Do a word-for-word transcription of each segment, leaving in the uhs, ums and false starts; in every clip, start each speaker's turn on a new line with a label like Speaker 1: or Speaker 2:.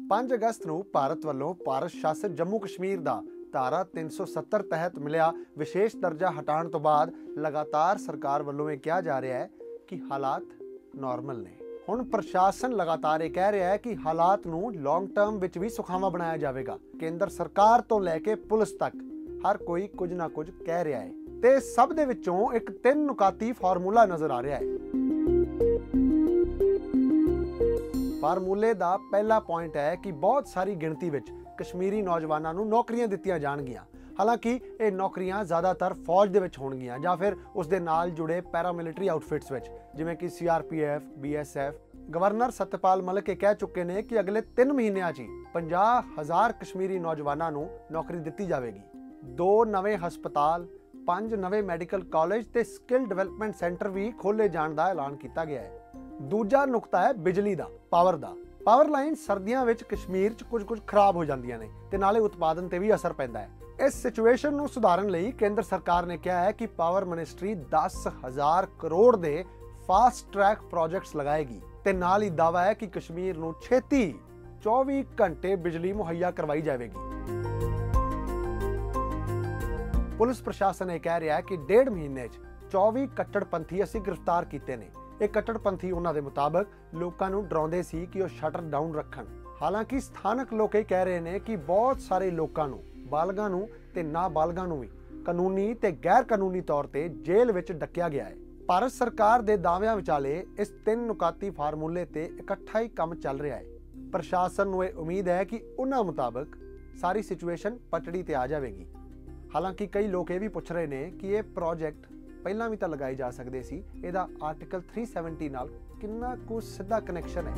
Speaker 1: ਪੰਜ ਅਗਸਤ ਨੂੰ ਭਾਰਤ ਵੱਲੋਂ ਭਾਰਤ ਸ਼ਾਸਿਤ ਜੰਮੂ ਕਸ਼ਮੀਰ ਦਾ ਧਾਰਾ तीन सौ सत्तर ਤਹਿਤ ਮਿਲਿਆ ਵਿਸ਼ੇਸ਼ ਦਰਜਾ ਹਟਾਉਣ ਤੋਂ ਬਾਅਦ ਲਗਾਤਾਰ ਸਰਕਾਰ ਵੱਲੋਂ ਇਹ ਕਿਹਾ ਜਾ ਰਿਹਾ ਹੈ ਕਿ ਹਾਲਾਤ ਨਾਰਮਲ ਨੇ। ਹੁਣ ਪ੍ਰਸ਼ਾਸਨ ਲਗਾਤਾਰ ਇਹ ਕਹਿ ਰਿਹਾ ਹੈ ਕਿ ਹਾਲਾਤ ਨੂੰ ਲੌਂਗ ਟਰਮ ਵਿੱਚ ਵੀ ਸੁਖਾਵਾਂ ਬਣਾਇਆ ਜਾਵੇਗਾ। ਕੇਂਦਰ ਸਰਕਾਰ ਤੋਂ ਲੈ ਕੇ ਪੁਲਿਸ ਤੱਕ ਹਰ ਕੋਈ ਕੁਝ ਨਾ ਕੁਝ ਕਹਿ ਰਿਹਾ ਹੈ ਤੇ ਸਭ ਦੇ ਵਿੱਚੋਂ ਇੱਕ ਤਿੰਨ ਨੁਕਾਤੀ ਫਾਰਮੂਲਾ ਨਜ਼ਰ ਆ ਰਿਹਾ ਹੈ। ਫਾਰਮੂਲੇ ਦਾ ਪਹਿਲਾ ਪੁਆਇੰਟ ਹੈ ਕਿ ਬਹੁਤ ਸਾਰੀ ਗਿਣਤੀ ਵਿੱਚ ਕਸ਼ਮੀਰੀ ਨੌਜਵਾਨਾਂ ਨੂੰ ਨੌਕਰੀਆਂ ਦਿੱਤੀਆਂ ਜਾਣਗੀਆਂ। ਹਾਲਾਂਕਿ ਇਹ ਨੌਕਰੀਆਂ ਜ਼ਿਆਦਾਤਰ ਫੌਜ ਦੇ ਵਿੱਚ ਹੋਣਗੀਆਂ ਜਾਂ ਫਿਰ ਉਸ ਦੇ ਨਾਲ ਜੁੜੇ ਪੈਰਾਮਿਲਟਰੀ ਆਊਟਫਿਟਸ ਵਿੱਚ, ਜਿਵੇਂ ਕਿ C R P F, B S F. Governor Satpal Malik ਇਹ ਕਹਿ ਚੁੱਕੇ ਨੇ ਕਿ ਅਗਲੇ ਤਿੰਨ ਮਹੀਨਿਆਂ 'ਚ ਹੀ ਪੰਜਾਹ ਹਜ਼ਾਰ ਕਸ਼ਮੀਰੀ ਨੌਜਵਾਨਾਂ ਨੂੰ ਨੌਕਰੀ ਦਿੱਤੀ ਜਾਵੇਗੀ। ਦੋ ਨਵੇਂ ਹਸਪਤਾਲ, ਪੰਜ ਨਵੇਂ ਮੈਡੀਕਲ ਕਾਲਜ ਤੇ ਸਕਿੱਲ ਡਿਵੈਲਪਮੈਂਟ ਸੈਂਟਰ ਵੀ ਖੋਲ੍ਹੇ ਜਾਣ ਦਾ ਐਲਾਨ ਕੀਤਾ ਗਿਆ ਹੈ। ਦੂਜਾ ਨੁਕਤਾ ਹੈ ਬਿਜਲੀ ਦਾ, ਪਾਵਰ ਦਾ। ਪਾਵਰ ਲਾਈਨ ਸਰਦੀਆਂ ਵਿੱਚ ਕਸ਼ਮੀਰ 'ਚ ਕੁਝ ਕੁਝ ਖਰਾਬ ਹੋ ਜਾਂਦੀਆਂ ਨੇ ਤੇ ਨਾਲੇ ਉਤਪਾਦਨ ਤੇ ਵੀ ਅਸਰ ਪੈਂਦਾ ਹੈ। ਇਸ ਸਿਚੁਏਸ਼ਨ ਨੂੰ ਸੁਧਾਰਨ ਲਈ ਕੇਂਦਰ ਸਰਕਾਰ ਨੇ ਕਿਹਾ ਹੈ ਕਿ ਪਾਵਰ ਮਿਨਿਸਟਰੀ ਦਸ ਹਜ਼ਾਰ ਕਰੋੜ ਦੇ ਫਾਸਟ ਟਰੈਕ ਪ੍ਰੋਜੈਕਟਸ ਲਗਾਏਗੀ ਤੇ ਨਾਲ ਹੀ ਦਾਅਵਾ ਹੈ ਕਿ ਕਸ਼ਮੀਰ ਨੂੰ ਛੇਤੀ ਚੌਵੀ ਘੰਟੇ ਬਿਜਲੀ ਮੁਹੱਈਆ ਕਰਵਾਈ ਜਾਵੇਗੀ। ਪੁਲਿਸ ਪ੍ਰਸ਼ਾਸਨ ਇਹ ਕਹਿ ਰਿਹਾ ਹੈ ਕਿ ਡੇਢ ਮਹੀਨੇ 'ਚ ਚੌਵੀ ਕੱਟੜਪੰਥੀ ਅਸੀਂ ਗ੍ਰਿਫਤਾਰ ਕੀਤੇ ਨੇ। ਇਹ ਕੱਟੜਪੰਥੀ ਉਹਨਾਂ ਦੇ ਮੁਤਾਬਕ ਲੋਕਾਂ ਨੂੰ ਡਰਾਉਂਦੇ ਸੀ ਕਿ ਉਹ ਸ਼ਟਰ ਡਾਊਨ ਰੱਖਣ। ਹਾਲਾਂਕਿ ਸਥਾਨਕ ਲੋਕ ਇਹ ਕਹਿ ਰਹੇ ਨੇ ਕਿ ਬਹੁਤ ਸਾਰੇ ਲੋਕਾਂ ਨੂੰ, ਬਾਲਗਾਂ ਨੂੰ ਤੇ ਨਾਬਾਲਗਾਂ ਨੂੰ ਵੀ ਕਾਨੂੰਨੀ ਤੇ ਗੈਰ ਕਾਨੂੰਨੀ ਤੌਰ ਤੇ ਜੇਲ੍ਹ ਵਿੱਚ ਡੱਕਿਆ ਗਿਆ ਹੈ। ਭਾਰਤ ਸਰਕਾਰ ਦੇ ਦਾਅਵਿਆਂ ਵਿਚਾਲੇ ਇਸ ਤਿੰਨ ਨੁਕਾਤੀ ਫਾਰਮੂਲੇ ਤੇ ਇਕੱਠਾ ਹੀ ਕੰਮ ਚੱਲ ਰਿਹਾ ਹੈ। ਪ੍ਰਸ਼ਾਸਨ ਨੂੰ ਇਹ ਉਮੀਦ ਹੈ ਕਿ ਉਹਨਾਂ ਮੁਤਾਬਕ ਸਾਰੀ ਸਿਚੁਏਸ਼ਨ ਪਟੜੀ ਤੇ ਆ ਜਾਵੇਗੀ। ਹਾਲਾਂਕਿ ਕਈ ਲੋਕ ਇਹ ਵੀ ਪੁੱਛ ਰਹੇ ਨੇ ਕਿ ਇਹ ਪ੍ਰੋਜੈਕਟ ਪਹਿਲਾਂ ਵੀ ਤਾਂ ਲਗਾਏ ਜਾ ਸਕਦੇ ਸੀ, ਇਹਦਾ ਆਰਟੀਕਲ तीन सौ सत्तर ਨਾਲ ਕਿੰਨਾ ਕੁ ਸਿੱਧਾ ਕਨੈਕਸ਼ਨ ਹੈ।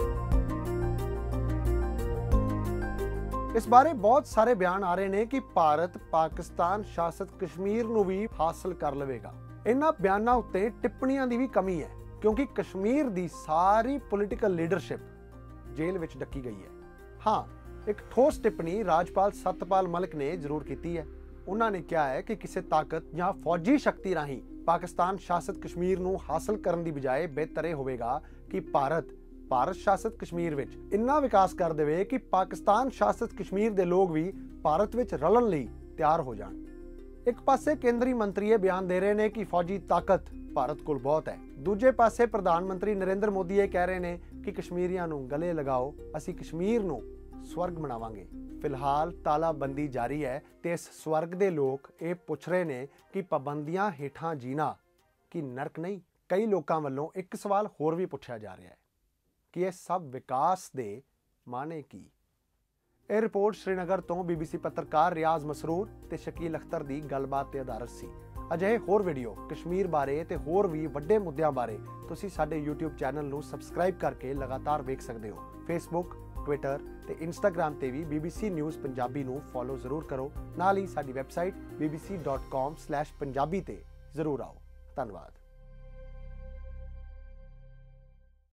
Speaker 1: ਇਸ ਬਾਰੇ ਬਹੁਤ ਸਾਰੇ ਬਿਆਨ ਆ ਰਹੇ ਨੇ ਕਿ ਭਾਰਤ ਪਾਕਿਸਤਾਨ ਸ਼ਾਸਿਤ ਕਸ਼ਮੀਰ ਨੂੰ ਵੀ ਹਾਸਲ ਕਰ ਲਵੇਗਾ। ਇਹਨਾਂ ਬਿਆਨਾਂ ਉੱਤੇ ਟਿੱਪਣੀਆਂ ਦੀ ਵੀ ਕਮੀ ਹੈ ਕਿਉਂਕਿ ਕਸ਼ਮੀਰ ਦੀ ਸਾਰੀ ਪੋਲੀਟੀਕਲ ਲੀਡਰਸ਼ਿਪ ਜੇਲ੍ਹ ਵਿੱਚ ਡੱਕੀ ਗਈ ਹੈ। ਹਾਂ, ਇੱਕ ਠੋਸ ਟਿੱਪਣੀ ਰਾਜਪਾਲ ਸਤਪਾਲ ਮਲਿਕ ਨੇ ਜ਼ਰੂਰ ਕੀਤੀ ਹੈ। ਉਹਨਾਂ ਨੇ ਕਿਹਾ ਹੈ ਕਿ ਕਿਸੇ ਤਾਕਤ ਜਾਂ ਫੌਜੀ ਸ਼ਕਤੀ ਰਾਹੀਂ ਪਾਕਿਸਤਾਨ ਸ਼ਾਸਿਤ ਕਸ਼ਮੀਰ ਨੂੰ ਹਾਸਲ ਕਰਨ ਦੀ ਬਜਾਏ ਬਿਹਤਰ ਇਹ ਹੋਵੇਗਾ ਕਿ ਭਾਰਤ ਭਾਰਤ ਸ਼ਾਸਿਤ ਕਸ਼ਮੀਰ ਵਿੱਚ ਇੰਨਾ ਵਿਕਾਸ ਕਰ ਦੇਵੇ ਕਿ ਪਾਕਿਸਤਾਨ ਸ਼ਾਸਿਤ ਕਸ਼ਮੀਰ ਦੇ ਲੋਕ ਵੀ ਭਾਰਤ ਵਿੱਚ ਰਲਣ ਲਈ ਤਿਆਰ ਹੋ ਜਾਣ। ਇੱਕ ਪਾਸੇ ਕੇਂਦਰੀ ਮੰਤਰੀ ਇਹ ਬਿਆਨ ਦੇ ਰਹੇ ਨੇ ਕਿ ਫੌਜੀ ਤਾਕਤ ਭਾਰਤ ਕੋਲ ਬਹੁਤ ਹੈ। ਦੂਜੇ ਪਾਸੇ ਪ੍ਰਧਾਨ ਮੰਤਰੀ ਨਰਿੰਦਰ ਮੋਦੀ ਇਹ ਕਹਿ ਰਹੇ ਨੇ ਕਿ ਕਸ਼ਮੀਰੀਆਂ ਨੂੰ ਗਲੇ ਲਗਾਓ, ਅਸੀਂ ਕਸ਼ਮੀਰ ਨੂੰ ਸਵਰਗ ਬਣਾਵਾਂਗੇ। ਫਿਲਹਾਲ ਤਾਲਾਬੰਦੀ ਜਾਰੀ ਹੈ ਤੇ ਇਸ ਸਵਰਗ ਦੇ ਲੋਕ ਇਹ ਪੁੱਛ ਰਹੇ ਨੇ ਕਿ ਪਾਬੰਦੀਆਂ ਹੇਠਾਂ ਜੀਣਾ ਕੀ ਨਰਕ ਨਹੀਂ। ਕਈ ਲੋਕਾਂ ਵੱਲੋਂ ਇੱਕ ਸਵਾਲ ਹੋਰ ਵੀ ਪੁੱਛਿਆ ਜਾ ਰਿਹਾ ਹੈ ਕਿ ਇਹ ਸਭ ਵਿਕਾਸ ਦੇ ਮਾਣੇ ਕੀ। ਇਹ ਰਿਪੋਰਟ ਸ਼੍ਰੀਨਗਰ ਤੋਂ ਬੀਬੀਸੀ ਪੱਤਰਕਾਰ ਰਿਆਜ਼ ਮਸਰੂਰ ਤੇ ਸ਼ਕੀਲ ਅਖਤਰ ਦੀ ਗੱਲਬਾਤ ਤੇ ਆਧਾਰਿਤ ਸੀ। ਅਜਿਹੇ ਹੋਰ ਵੀਡੀਓ ਕਸ਼ਮੀਰ ਬਾਰੇ ਤੇ ਹੋਰ ਵੀ ਵੱਡੇ ਮੁੱਦਿਆਂ ਬਾਰੇ ਤੁਸੀਂ ਸਾਡੇ YouTube ਚੈਨਲ ਨੂੰ ਸਬਸਕ੍ਰਾਈਬ ਕਰਕੇ ਲਗਾਤਾਰ ਵੇਖ ਸਕਦੇ ਹੋ। ਫੇਸਬੁੱਕ, ਟਵਿੱਟਰ ਤੇ ਇੰਸਟਾਗ੍ਰਾਮ ਤੇ ਵੀ ਬੀਬੀਸੀ ਨਿਊਜ਼ ਪੰਜਾਬੀ ਨੂੰ ਫੋਲੋ ਜ਼ਰੂਰ ਕਰੋ। ਨਾਲ ਹੀ ਸਾਡੀ website b b c dot com slash Punjabi ਤੇ ਜ਼ਰੂਰ ਆਓ। ਧੰਨਵਾਦ।